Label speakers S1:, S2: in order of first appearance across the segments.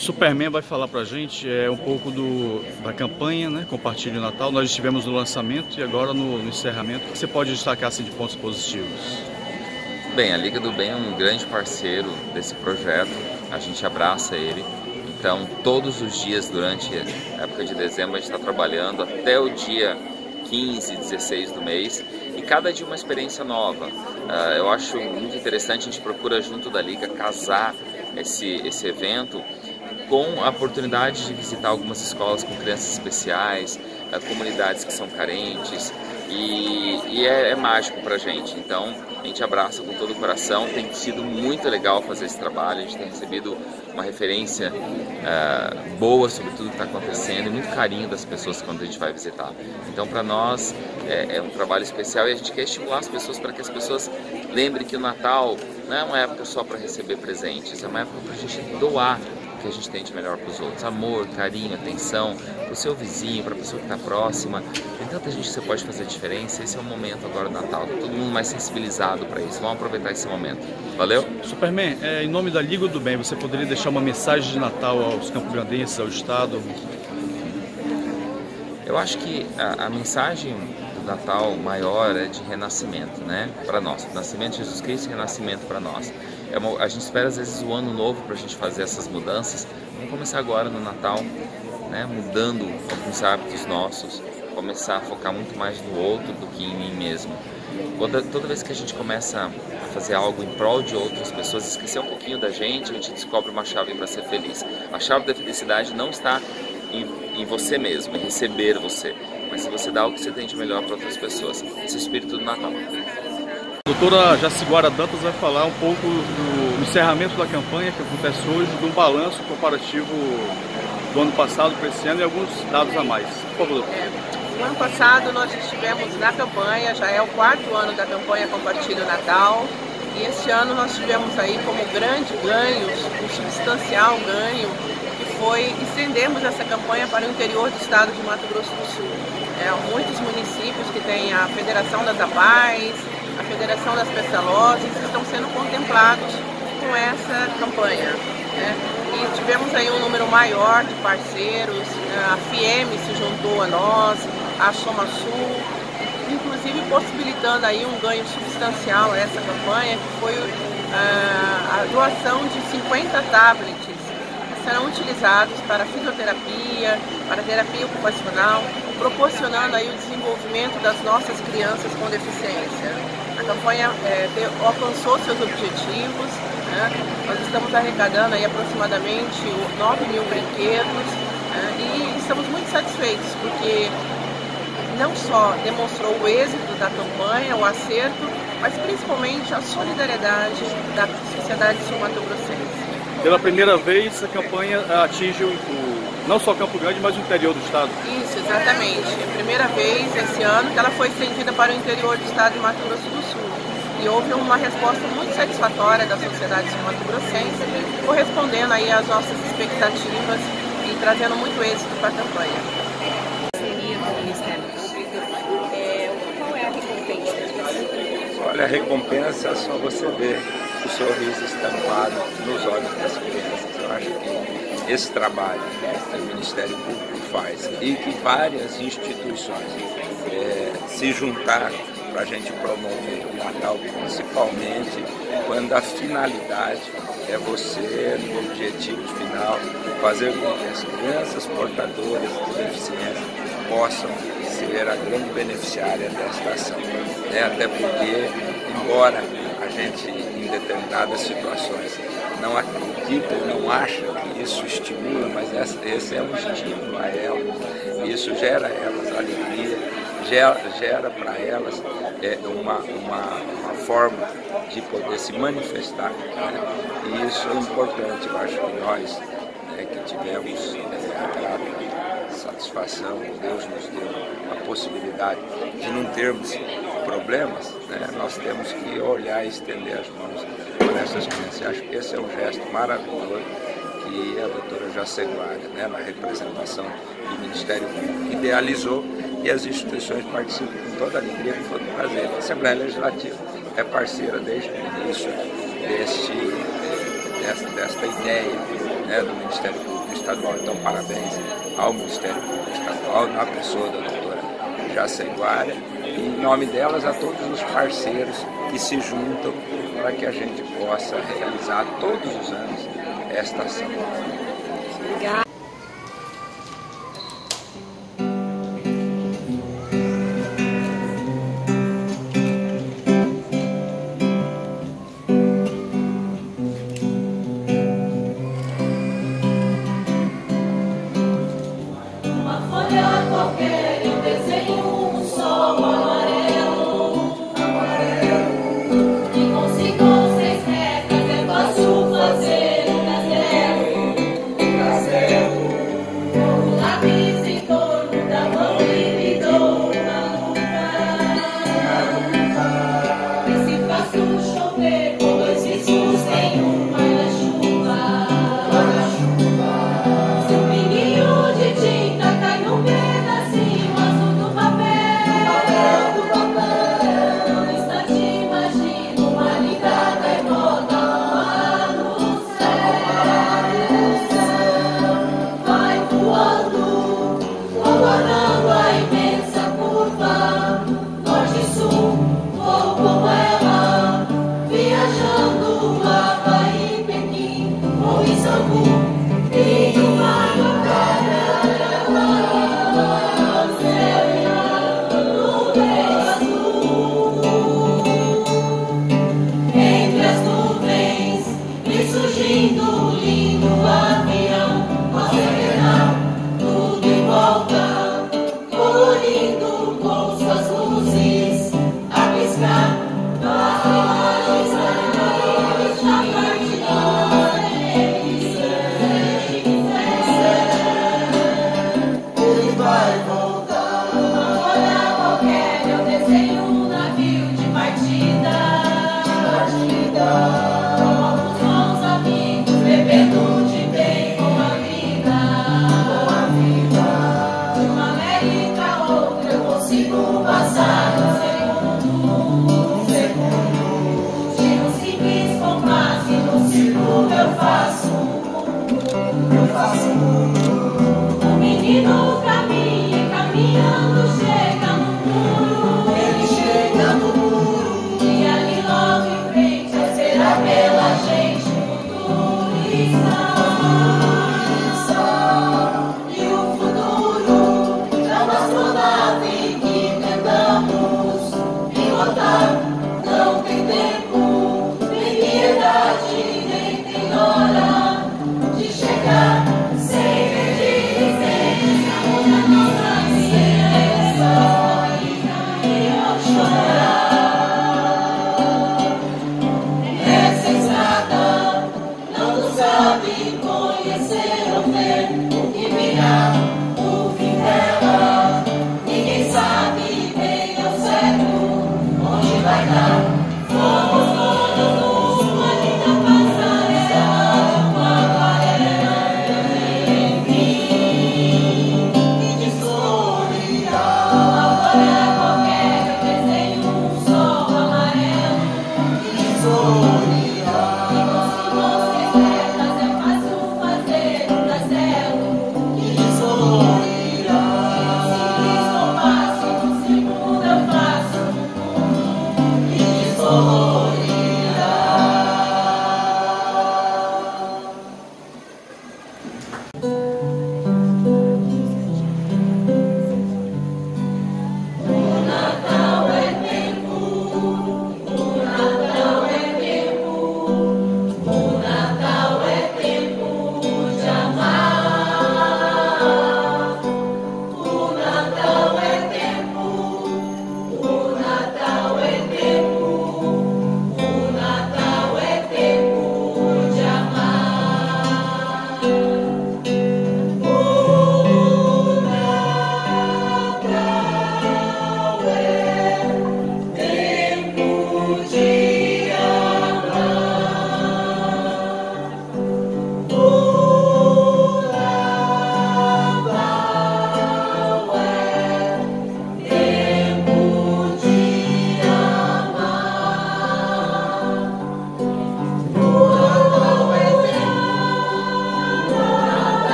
S1: Superman vai falar pra gente um pouco da campanha, né? Compartilhe o Natal. Nós estivemos no lançamento e agora no encerramento. O que você pode destacar assim, de pontos positivos?
S2: Bem, a Liga do Bem é um grande parceiro desse projeto, a gente abraça ele. Então, todos os dias durante a época de dezembro, a gente está trabalhando até o dia 15, 16 do mês, e cada dia uma experiência nova. Eu acho muito interessante, a gente procura junto da Liga casar esse evento com a oportunidade de visitar algumas escolas com crianças especiais, comunidades que são carentes, e é mágico pra gente. Então a gente abraça com todo o coração. Tem sido muito legal fazer esse trabalho, a gente tem recebido uma referência boa sobre tudo que está acontecendo e muito carinho das pessoas quando a gente vai visitar. Então para nós é um trabalho especial e a gente quer estimular as pessoas para que as pessoas lembrem que o Natal não é uma época só para receber presentes, é uma época para a gente doar que a gente tem de melhor para os outros. Amor, carinho, atenção para o seu vizinho, para a pessoa que está próxima. Tem tanta gente que você pode fazer diferença. Esse é o momento agora do Natal, tá todo mundo mais sensibilizado para isso. Vamos aproveitar esse momento. Valeu?
S1: Superman, em nome da Liga do Bem, você poderia deixar uma mensagem de Natal aos campograndenses, ao Estado? Eu
S2: acho que a mensagem do Natal maior é de renascimento, né? Para nós. Nascimento de Jesus Cristo e renascimento para nós. A gente espera às vezes o ano novo para a gente fazer essas mudanças. Vamos começar agora no Natal, né, mudando alguns hábitos nossos, começar a focar muito mais no outro do que em mim mesmo. Toda vez que a gente começa a fazer algo em prol de outras pessoas, esquecer um pouquinho da gente, a gente descobre uma chave para ser feliz. A chave da felicidade não está em você mesmo, em receber você, mas se você dá o que você tem de melhor para outras pessoas. Esse é o espírito do Natal.
S1: A doutora Jaciguara Dantas vai falar um pouco do encerramento da campanha que acontece hoje, de um balanço comparativo do ano passado para esse ano e alguns dados a mais. Por favor, doutora.
S3: No ano passado nós estivemos na campanha, já é o 4º ano da campanha Compartilhe o Natal, e este ano nós tivemos aí como grande ganho, um substancial ganho, que foi estendermos essa campanha para o interior do estado de Mato Grosso do Sul. Muitos municípios que têm a Federação das APAES, a Federação das Pestalozes estão sendo contemplados com essa campanha. E tivemos aí um número maior de parceiros, a FIEM se juntou a nós, a Soma Sul, inclusive possibilitando aí um ganho substancial a essa campanha, que foi a doação de 50 tablets que serão utilizados para fisioterapia, para terapia ocupacional, proporcionando aí o desenvolvimento das nossas crianças com deficiência. A campanha alcançou seus objetivos, né? Nós estamos arrecadando aí aproximadamente 9.000 brinquedos, né? E estamos muito satisfeitos porque não só demonstrou o êxito da campanha, o acerto, mas principalmente a solidariedade da sociedade sul-mato-grossense.
S1: Pela primeira vez a campanha atinge não só Campo Grande, mas o interior do estado.
S3: Isso, exatamente. É a primeira vez esse ano que ela foi estendida para o interior do estado de Mato Grosso do Sul. E houve uma resposta muito satisfatória da sociedade sul-mato-grossense, correspondendo aí às nossas expectativas e trazendo muito êxito para a campanha.
S4: Qual é a recompensa?
S5: Olha, a recompensa é só você ver o sorriso estampado nos olhos das crianças. Eu acho que esse trabalho que o Ministério Público faz e que várias instituições se juntaram para a gente promover o Natal, principalmente quando a finalidade é você, no objetivo final, fazer com que as crianças portadoras de deficiência possam ser a grande beneficiária desta ação. Até porque, embora a gente, em determinadas situações, não acredita ou não acha que isso estimula, mas esse é um estímulo a elas. Isso gera a elas alegria, gera para elas uma forma de poder se manifestar. Né? E isso é importante. Eu acho que nós que tivemos a grata satisfação, Deus nos deu a possibilidade de não termos problemas, né? Nós temos que olhar e estender as mãos para essas crianças. Acho que esse é um gesto maravilhoso que a doutora Jaciguara, né, na representação do Ministério Público, idealizou, e as instituições participam com toda a alegria e todo prazer. A Assembleia Legislativa é parceira desde o início desta ideia, né, do Ministério Público Estadual. Então, parabéns ao Ministério Público Estadual, na pessoa da doutora Jaceguara, e em nome delas a todos os parceiros que se juntam para que a gente possa realizar todos os anos esta ação.
S4: Obrigada.
S6: Fazer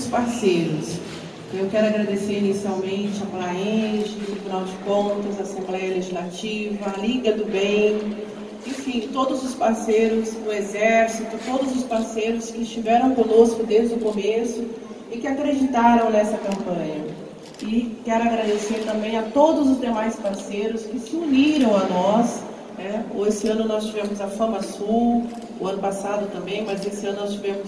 S3: parceiros. Eu quero agradecer inicialmente a Plaenge, Tribunal de Contas, a Assembleia Legislativa, a Liga do Bem, enfim, todos os parceiros do Exército, todos os parceiros que estiveram conosco desde o começo e que acreditaram nessa campanha. E quero agradecer também a todos os demais parceiros que se uniram a nós. Esse ano nós tivemos a FamaSul, o ano passado também, mas esse ano nós tivemos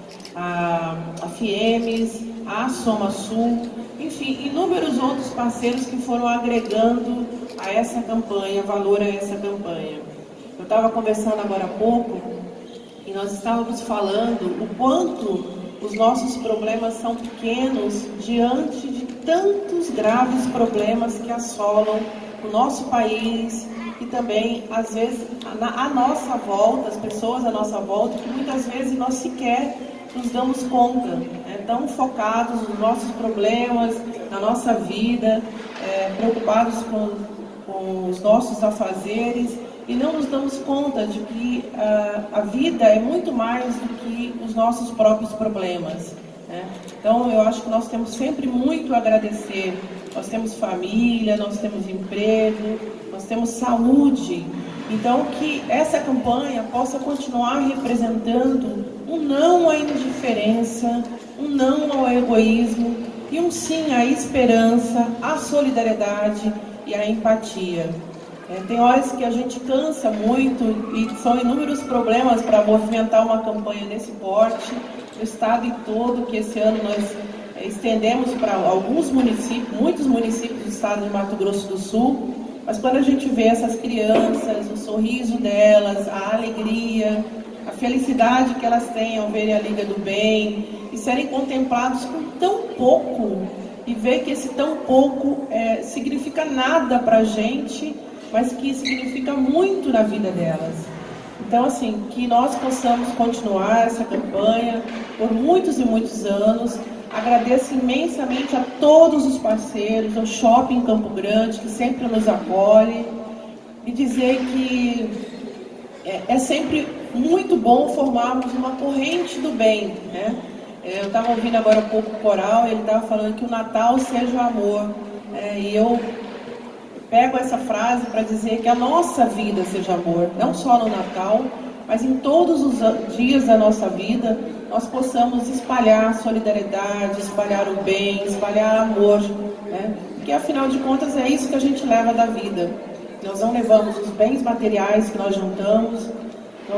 S3: a FIEMES, a SomaSul, enfim, inúmeros outros parceiros que foram agregando a essa campanha, valor a essa campanha. Eu estava conversando agora há pouco e nós estávamos falando o quanto os nossos problemas são pequenos diante de tantos graves problemas que assolam o nosso país e também, às vezes, à nossa volta, as pessoas à nossa volta, que muitas vezes nós sequer nos damos conta, tão focados nos nossos problemas, na nossa vida, preocupados com os nossos afazeres, e não nos damos conta de que a vida é muito mais do que os nossos próprios problemas. Então, eu acho que nós temos sempre muito a agradecer. Nós temos família, nós temos emprego, nós temos saúde. Então, que essa campanha possa continuar representando um não à indiferença, um não ao egoísmo e um sim à esperança, à solidariedade e à empatia. Tem horas que a gente cansa muito e são inúmeros problemas para movimentar uma campanha desse porte, no estado todo, que esse ano nós estendemos para alguns municípios, muitos municípios do estado de Mato Grosso do Sul, mas quando a gente vê essas crianças, o sorriso delas, a alegria, a felicidade que elas têm ao verem a Liga do Bem e serem contemplados com tão pouco, e ver que esse tão pouco significa nada para a gente, mas que significa muito na vida delas. Então, assim, que nós possamos continuar essa campanha por muitos e muitos anos. Agradeço imensamente a todos os parceiros, ao Shopping Campo Grande, que sempre nos acolhe, e dizer que é sempre muito bom formarmos uma corrente do bem, Eu estava ouvindo agora há pouco o coral, ele estava falando que o Natal seja o amor, e eu pego essa frase para dizer que a nossa vida seja amor, não só no Natal, mas em todos os dias da nossa vida, nós possamos espalhar solidariedade, espalhar o bem, espalhar amor, Porque afinal de contas é isso que a gente leva da vida. Nós não levamos os bens materiais que nós juntamos, nós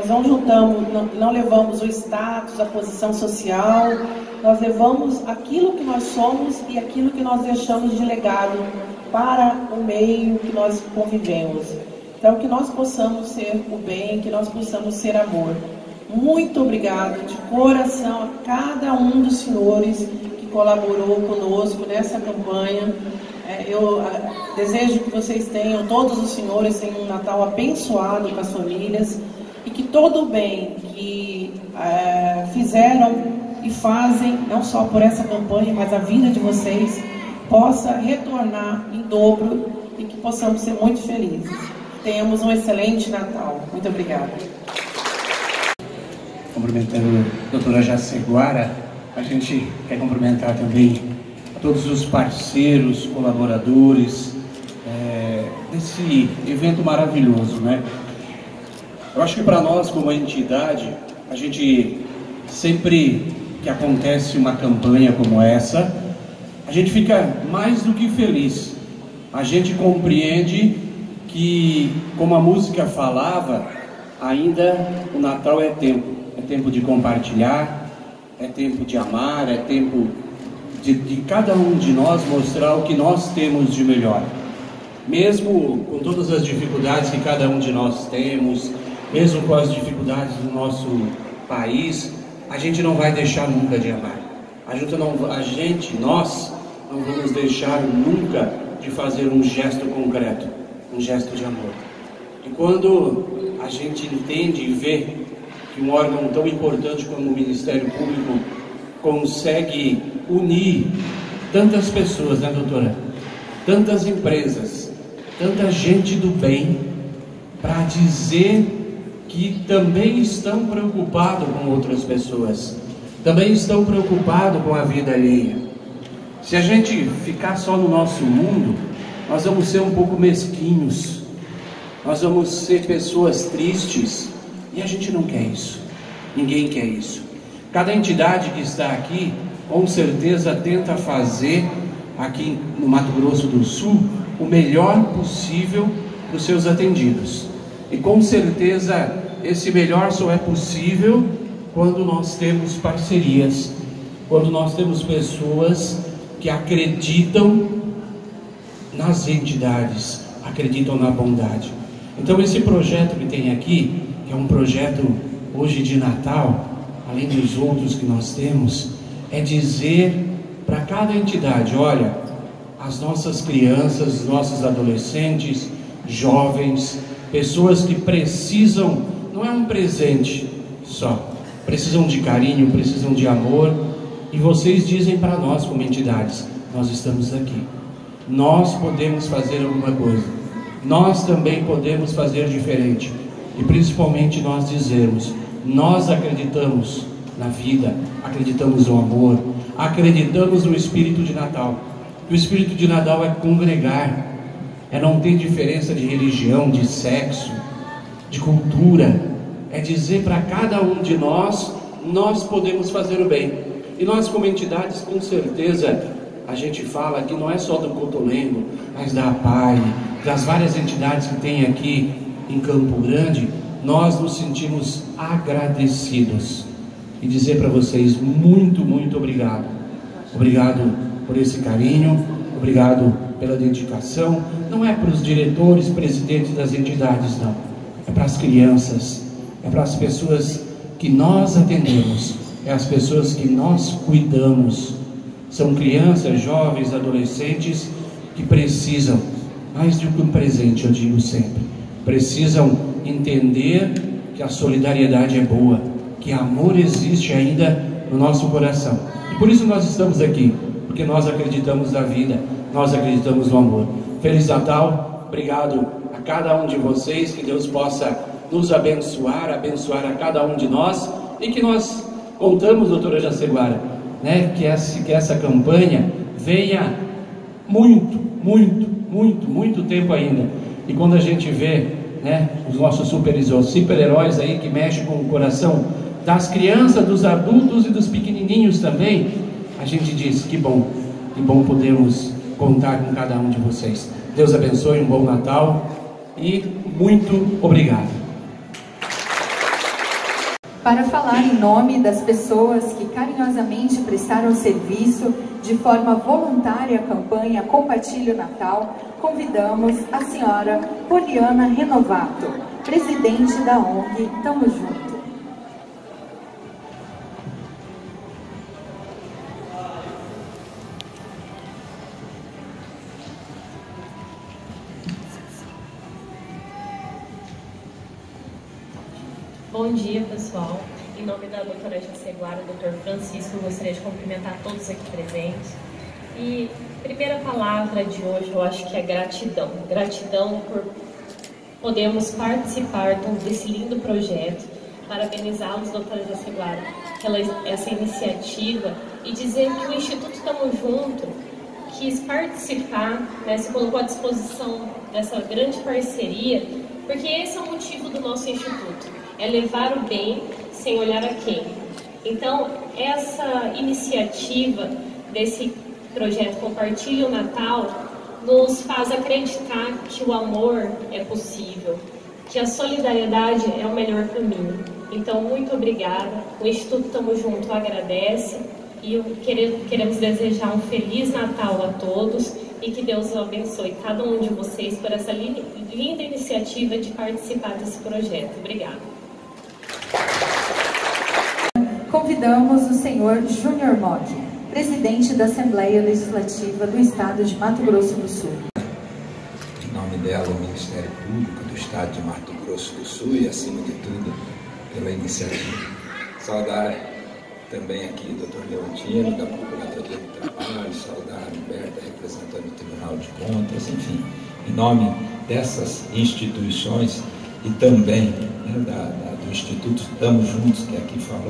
S3: não levamos o status, a posição social, nós levamos aquilo que nós somos e aquilo que nós deixamos de legado para o meio que nós convivemos. Então, que nós possamos ser o bem, que nós possamos ser amor. Muito obrigado de coração a cada um dos senhores que colaborou conosco nessa campanha. Eu desejo que vocês tenham, todos os senhores tenham um Natal abençoado com as famílias e que todo o bem que fizeram e fazem, não só por essa campanha, mas a vida de vocês, possa retornar em dobro e que possamos ser muito felizes. Tenhamos um excelente Natal. Muito obrigada.
S6: Cumprimentando a doutora Jaceguara, a gente quer cumprimentar também a todos os parceiros, colaboradores desse evento maravilhoso, Eu acho que para nós, como entidade, a gente sempre que acontece uma campanha como essa, a gente fica mais do que feliz. A gente compreende que, como a música falava, ainda o Natal é tempo de compartilhar, é tempo de amar, é tempo de cada um de nós mostrar o que nós temos de melhor. Mesmo com todas as dificuldades que cada um de nós temos, mesmo com as dificuldades do nosso país, a gente não vai deixar nunca de amar. Nós não vamos deixar nunca de fazer um gesto concreto, um gesto de amor. E quando a gente entende e vê que um órgão tão importante como o Ministério Público consegue unir tantas pessoas, doutora? Tantas empresas, tanta gente do bem, para dizer que também estão preocupados com outras pessoas, também estão preocupados com a vida alheia. Se a gente ficar só no nosso mundo, nós vamos ser um pouco mesquinhos, nós vamos ser pessoas tristes, e a gente não quer isso, ninguém quer isso. Cada entidade que está aqui, com certeza tenta fazer, aqui no Mato Grosso do Sul, o melhor possível para os seus atendidos. E com certeza esse melhor só é possível quando nós temos parcerias, quando nós temos pessoas que acreditam nas entidades, acreditam na bondade. Então esse projeto que tem aqui, que é um projeto hoje de Natal, além dos outros que nós temos, é dizer para cada entidade: olha, as nossas crianças, os nossos adolescentes, jovens, pessoas que precisam, não é um presente só, precisam de carinho, precisam de amor, e vocês dizem para nós como entidades: nós estamos aqui, nós podemos fazer alguma coisa, nós também podemos fazer diferente, e principalmente nós dizermos: nós acreditamos na vida, acreditamos no amor, acreditamos no Espírito de Natal. O Espírito de Natal é congregar, é não ter diferença de religião, de sexo, de cultura, é dizer para cada um de nós: nós podemos fazer o bem. E nós como entidades, com certeza, a gente fala que não é só do Cotolengo, mas da APAI, das várias entidades que tem aqui em Campo Grande, nós nos sentimos agradecidos. E dizer para vocês: muito, muito obrigado. Obrigado por esse carinho, obrigado pela dedicação. Não é para os diretores, presidentes das entidades, não. É para as crianças, é para as pessoas que nós atendemos, é as pessoas que nós cuidamos. São crianças, jovens, adolescentes que precisam, mais do que um presente, eu digo sempre, precisam entender que a solidariedade é boa, que amor existe ainda no nosso coração. E por isso nós estamos aqui, porque nós acreditamos na vida, nós acreditamos no amor. Feliz Natal, obrigado a cada um de vocês, que Deus possa nos abençoar, abençoar a cada um de nós, e que nós contamos, doutora Jaceguara, né, que essa campanha venha muito tempo ainda. E quando a gente vê, né, os nossos super-heróis aí que mexem com o coração das crianças, dos adultos e dos pequenininhos também, a gente diz: que bom podemos contar com cada um de vocês. Deus abençoe, um bom Natal e muito obrigado.
S7: Para falar em nome das pessoas que carinhosamente prestaram serviço de forma voluntária à campanha Compartilhe o Natal, convidamos a senhora Poliana Renovato, presidente da ONG Tamo Junto.
S8: Bom dia, pessoal. Em nome da doutora Jaceguara, doutor Francisco, eu gostaria de cumprimentar todos aqui presentes. E a primeira palavra de hoje, eu acho que é gratidão. Gratidão por podermos participar desse lindo projeto. Parabenizá-los, doutora Jaceguara, pela essa iniciativa e dizer que o Instituto Tamo Junto quis participar, né, se colocou à disposição dessa grande parceria, porque esse é o motivo do nosso Instituto. É levar o bem sem olhar a quem. Então, essa iniciativa desse projeto Compartilhe o Natal nos faz acreditar que o amor é possível, que a solidariedade é o melhor caminho. Então, muito obrigada. O Instituto Tamo Junto agradece e queremos desejar um Feliz Natal a todos e que Deus abençoe cada um de vocês por essa linda iniciativa de participar desse projeto. Obrigada.
S7: Convidamos o senhor Júnior Mock, presidente da Assembleia Legislativa do Estado de Mato Grosso do Sul.
S5: Em nome dela, o Ministério Público do Estado de Mato Grosso do Sul e, acima de tudo, pela iniciativa. Saudar também aqui o Dr. Leontino, da Procuradoria do Trabalho, saudar a Humberta, representando o Tribunal de Contas, enfim, em nome dessas instituições e também, né, do Instituto Tamo Juntos, que aqui falou,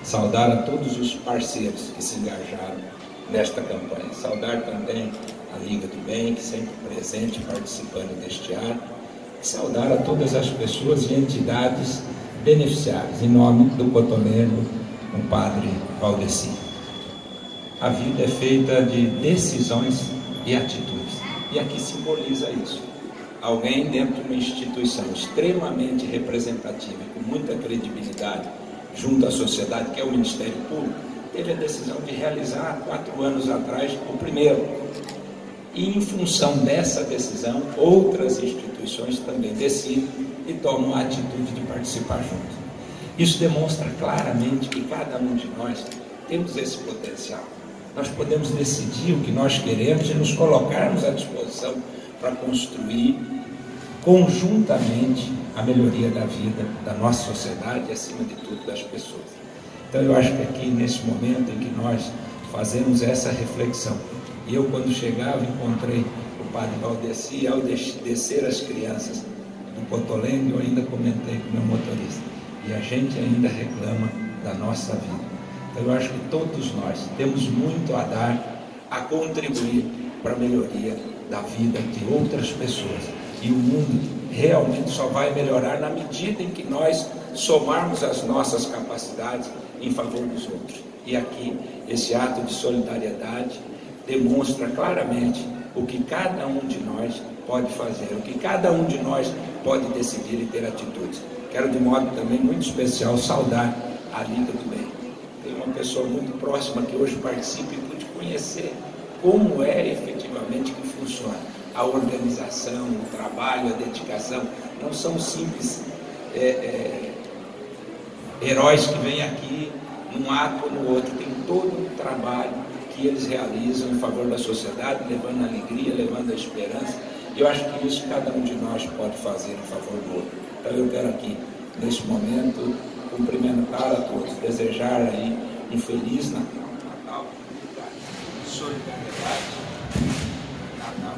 S5: Saudar a todos os parceiros que se engajaram nesta campanha. Saudar também a Liga do Bem, que sempre presente participando deste ato. E saudar a todas as pessoas e entidades beneficiárias, em nome do cotolengo, o Padre Valdeci. A vida é feita de decisões e atitudes. E aqui simboliza isso. Alguém dentro de uma instituição extremamente representativa, com muita credibilidade, junto à sociedade, que é o Ministério Público, teve a decisão de realizar, 4 anos atrás, o primeiro. E em função dessa decisão, outras instituições também decidem e tomam a atitude de participar junto. Isso demonstra claramente que cada um de nós temos esse potencial. Nós podemos decidir o que nós queremos e nos colocarmos à disposição para construir conjuntamente a melhoria da vida da nossa sociedade e, acima de tudo, das pessoas. Então, eu acho que aqui, nesse momento em que nós fazemos essa reflexão, e eu, quando chegava, encontrei o Padre Valdeci, ao descer as crianças do Cotolengo, eu ainda comentei com o meu motorista, e a gente ainda reclama da nossa vida. Então, eu acho que todos nós temos muito a dar, a contribuir para a melhoria da vida de outras pessoas. E o mundo realmente só vai melhorar na medida em que nós somarmos as nossas capacidades em favor dos outros. E aqui, esse ato de solidariedade demonstra claramente o que cada um de nós pode fazer, o que cada um de nós pode decidir e ter atitudes. Quero, de modo também muito especial, saudar a Liga do Bem. Tem uma pessoa muito próxima que hoje participa e pude conhecer como é efetivamente que funciona. A organização, o trabalho, a dedicação, não são simples heróis que vêm aqui num ato ou no outro, tem todo um trabalho que eles realizam em favor da sociedade, levando a alegria, levando a esperança, e eu acho que isso cada um de nós pode fazer em favor do outro. Então eu quero aqui, neste momento, cumprimentar a todos, desejar aí um feliz Natal, solidariedade, Natal.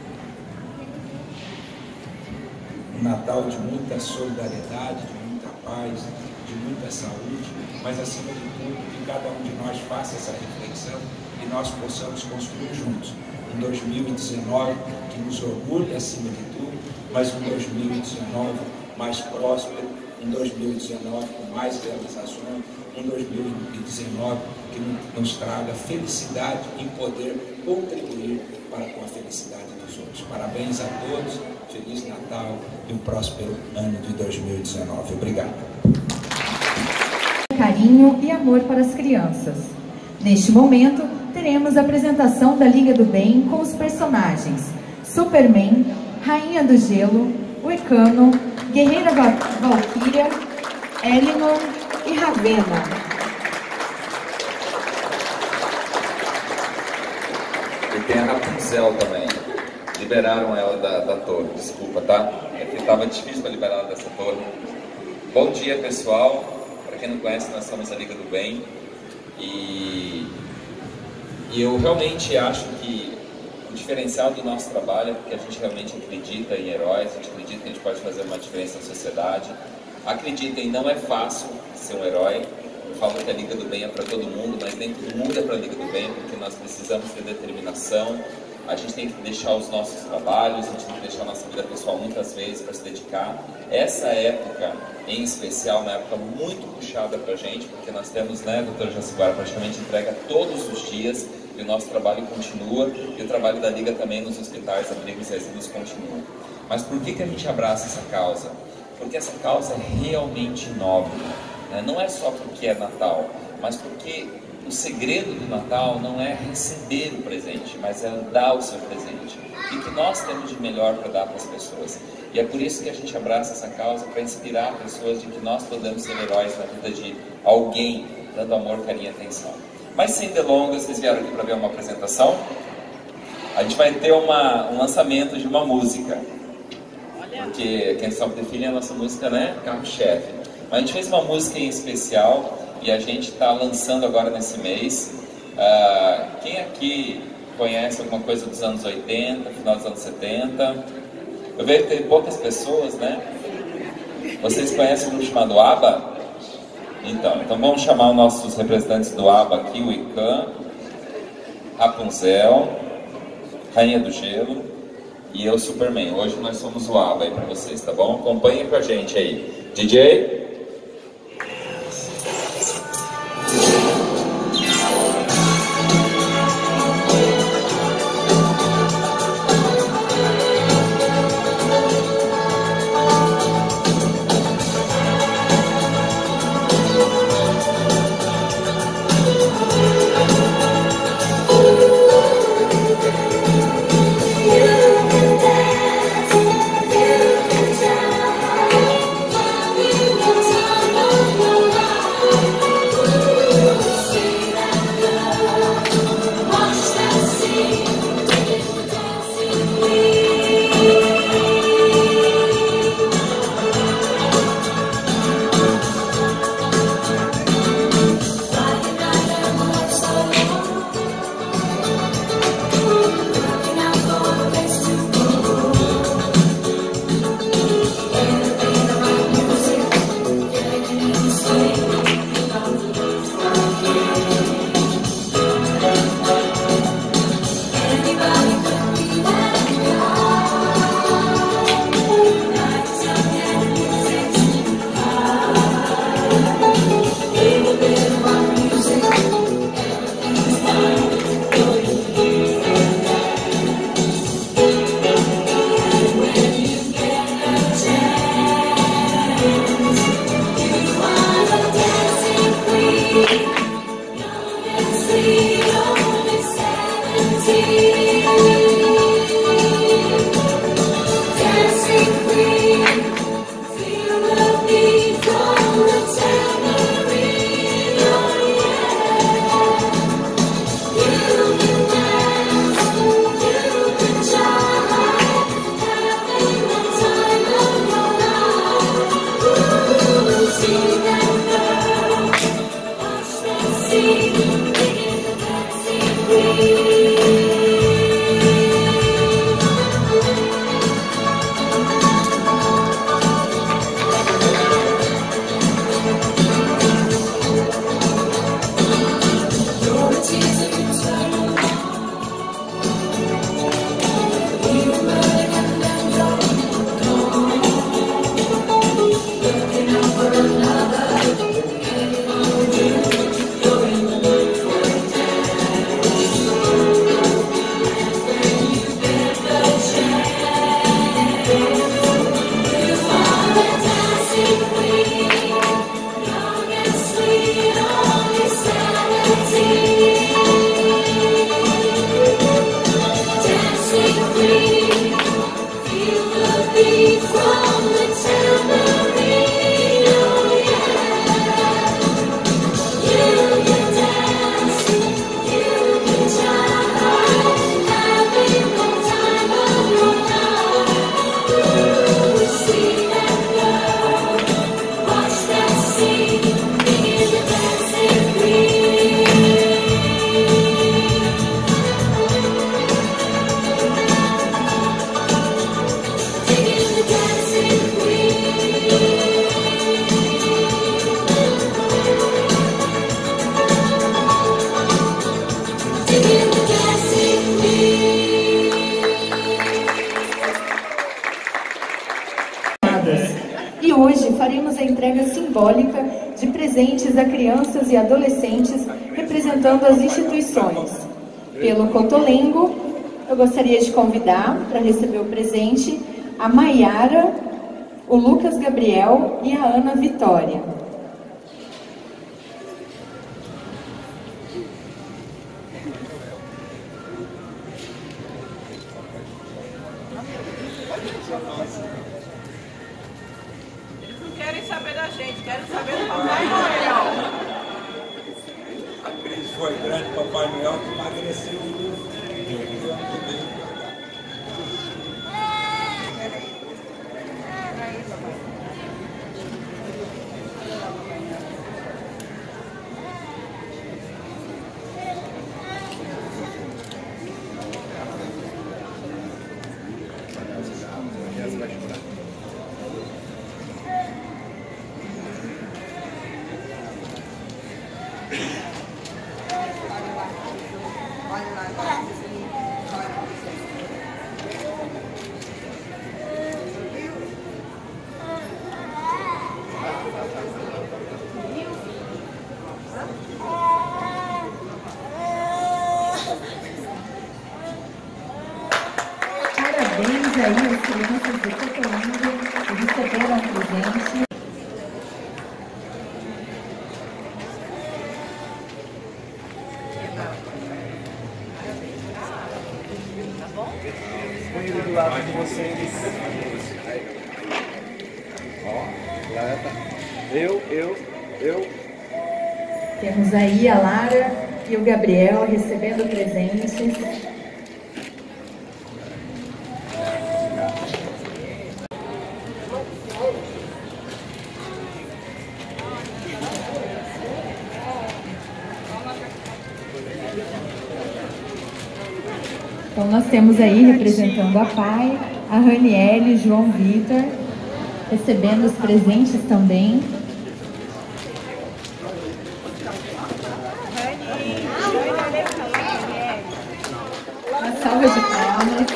S5: Um Natal de muita solidariedade, de muita paz, de muita saúde, mas acima de tudo que cada um de nós faça essa reflexão e nós possamos construir juntos um 2019 que nos orgulhe acima de tudo, mas um 2019 mais próspero, um 2019 com mais realizações, um 2019 que nos traga felicidade em poder contribuir para com a felicidade dos outros. Parabéns a todos, Feliz Natal e um próspero ano de 2019. Obrigado.
S7: Carinho e amor para as crianças. Neste momento, teremos a apresentação da Liga do Bem com os personagens Superman, Rainha do Gelo, Wicano, Guerreira Valquíria, Elinor e Ravena.
S2: E tem a Rapunzel também. Liberaram ela da torre, desculpa, tá? É que estava difícil para liberar ela dessa torre. Bom dia, pessoal. Para quem não conhece, nós somos a Liga do Bem. E eu realmente acho que o diferencial do nosso trabalho é porque a gente realmente acredita em heróis, a gente acredita que a gente pode fazer uma diferença na sociedade. Acreditem, não é fácil ser um herói. Eu falo que a Liga do Bem é para todo mundo, mas nem todo mundo é para a Liga do Bem, porque nós precisamos ter determinação. A gente tem que deixar os nossos trabalhos, a gente tem que deixar a nossa vida pessoal muitas vezes para se dedicar. Essa época, em especial, é uma época muito puxada para a gente, porque nós temos, né, doutora Jaciguara, praticamente entrega todos os dias, e o nosso trabalho continua, e o trabalho da Liga também nos hospitais, abrigos e asilos continua. Mas por que a gente abraça essa causa? Porque essa causa é realmente nobre, né? Não é só porque é Natal, mas porque o segredo do Natal não é receber o presente, mas é dar o seu presente. E que nós temos de melhor para dar para as pessoas. E é por isso que a gente abraça essa causa, para inspirar pessoas de que nós podemos ser heróis na vida de alguém, dando amor, carinho e atenção. Mas sem delongas, vocês vieram aqui para ver uma apresentação. A gente vai ter um lançamento de uma música. Porque quem sabe define a nossa música, né? Carro-chefe. Mas a gente fez uma música em especial e a gente está lançando agora nesse mês. Quem aqui conhece alguma coisa dos anos 80, final dos anos 70? Eu vejo que tem poucas pessoas, né? Vocês conhecem um grupo chamado ABBA? Então vamos chamar os nossos representantes do ABA aqui, o Ican, Rapunzel, Rainha do Gelo e eu, Superman. Hoje nós somos o ABA aí pra vocês, tá bom? Acompanhem com a gente aí. DJ?
S7: E hoje faremos a entrega simbólica de presentes a crianças e adolescentes representando as instituições. Pelo Cotolengo, eu gostaria de convidar para receber o presente a Maiara, o Lucas Gabriel e a Ana Vitória.
S3: Eles não querem saber da gente, querem saber do Papai Noel.
S5: A crise foi grande, Papai Noel emagreceu muito.
S7: Parabéns aí às crianças do Cotolingo que receberam o presente.
S9: Põe ele do lado de vocês. Ó, Lara tá. Eu.
S7: Temos aí a Lara e o Gabriel recebendo presentes. Então nós temos aí representando a PAI, a Raniele e João Vitor, recebendo os presentes também. Uma salva de palmas.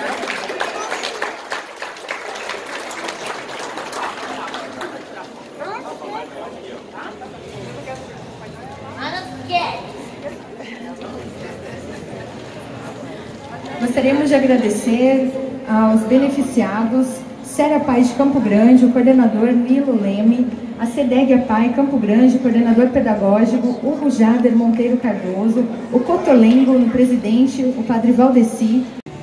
S7: Gostaríamos de agradecer aos beneficiados, Séria Pai de Campo Grande, o coordenador Nilo Leme, a CEDEG Pai Campo Grande, o coordenador pedagógico Hugo Jader Monteiro Cardoso, o Cotolengo, o presidente, o padre Valdeci.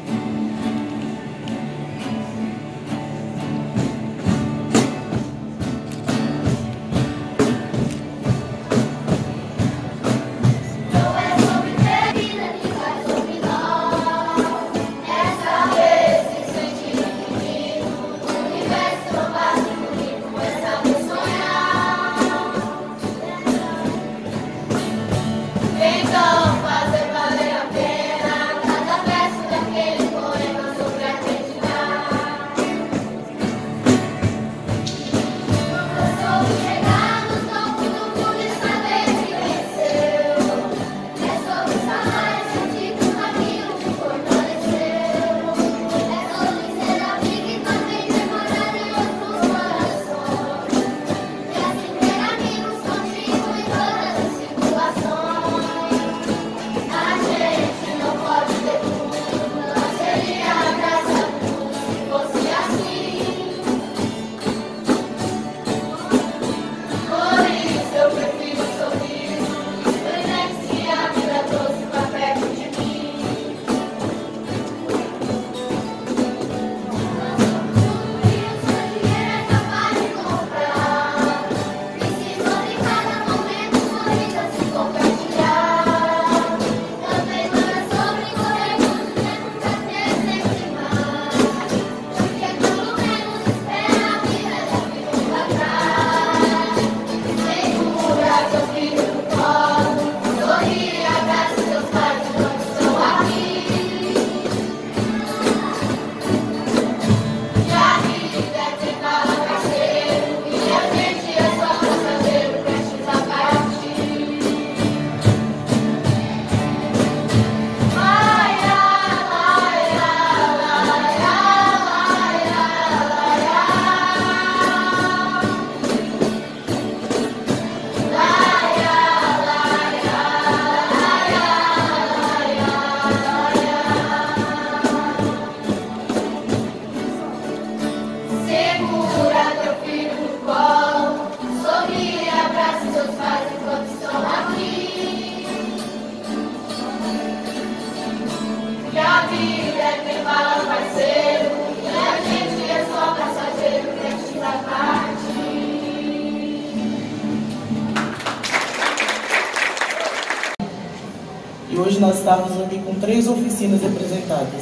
S10: E hoje nós estamos aqui com 3 oficinas representadas.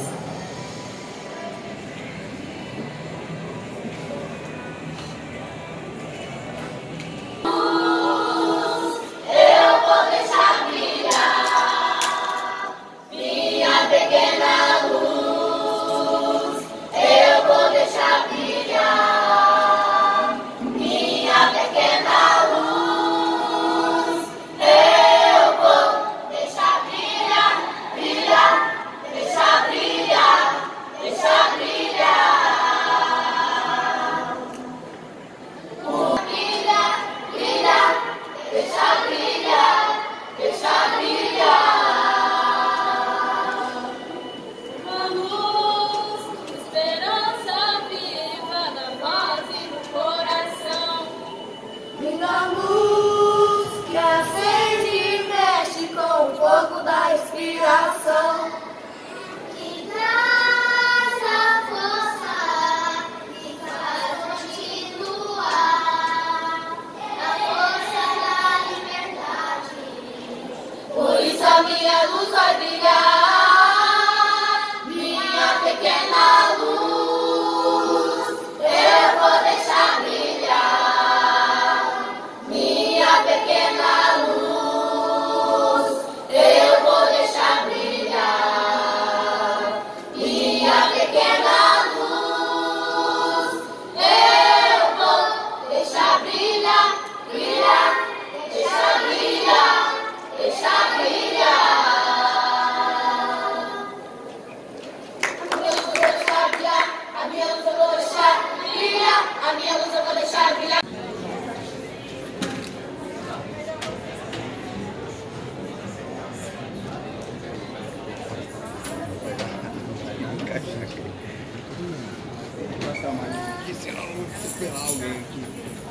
S9: apelar alguém aqui.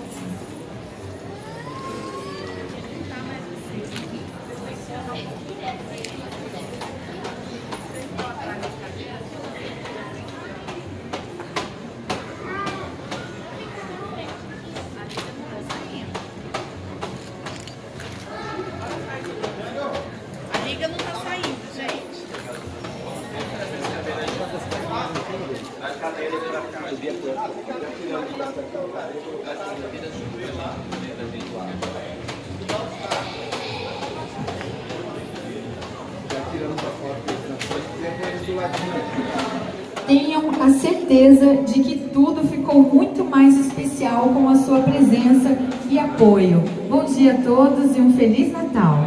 S11: A liga não tá saindo, gente.
S7: Tenham a certeza de que tudo ficou muito mais especial com a sua presença e apoio. Bom dia a todos e um Feliz Natal!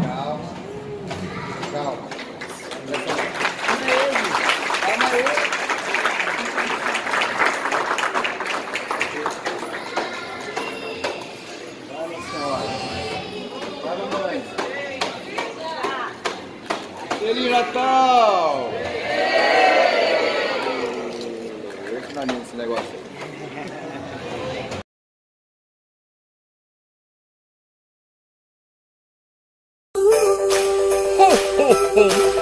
S9: Feliz Natal! Eu finalizo esse negócio.